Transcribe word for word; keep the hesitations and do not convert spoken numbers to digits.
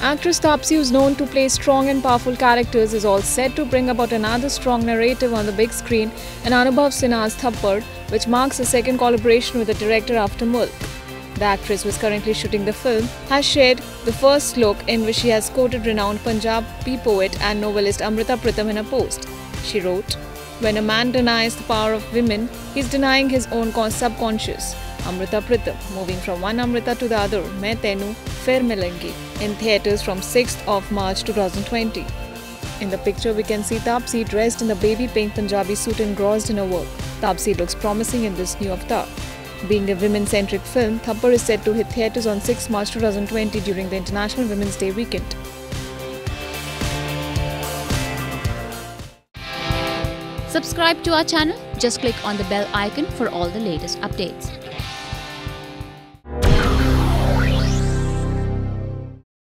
Actress Taapsee, who's known to play strong and powerful characters, is all set to bring about another strong narrative on the big screen in Anubhav Sinha Thappad, which marks a second collaboration with the director after Mulk. The actress, who is currently shooting the film, has shared the first look in which she has quoted renowned Punjabi poet and novelist Amrita Pritham in a post. She wrote, "When a man denies the power of women, he is denying his own subconscious." Amrita Pritham, moving from one Amrita to the other, Main Tenu Fir Milengi, in theatres from sixth of March two thousand twenty. In the picture, we can see Taapsee dressed in the baby pink Punjabi suit engrossed in her work. Taapsee looks promising in this new avatar. Being a women-centric film, Thappad is set to hit theatres on sixth March two thousand twenty during the International Women's Day weekend. Subscribe to our channel. Just click on the bell icon for all the latest updates.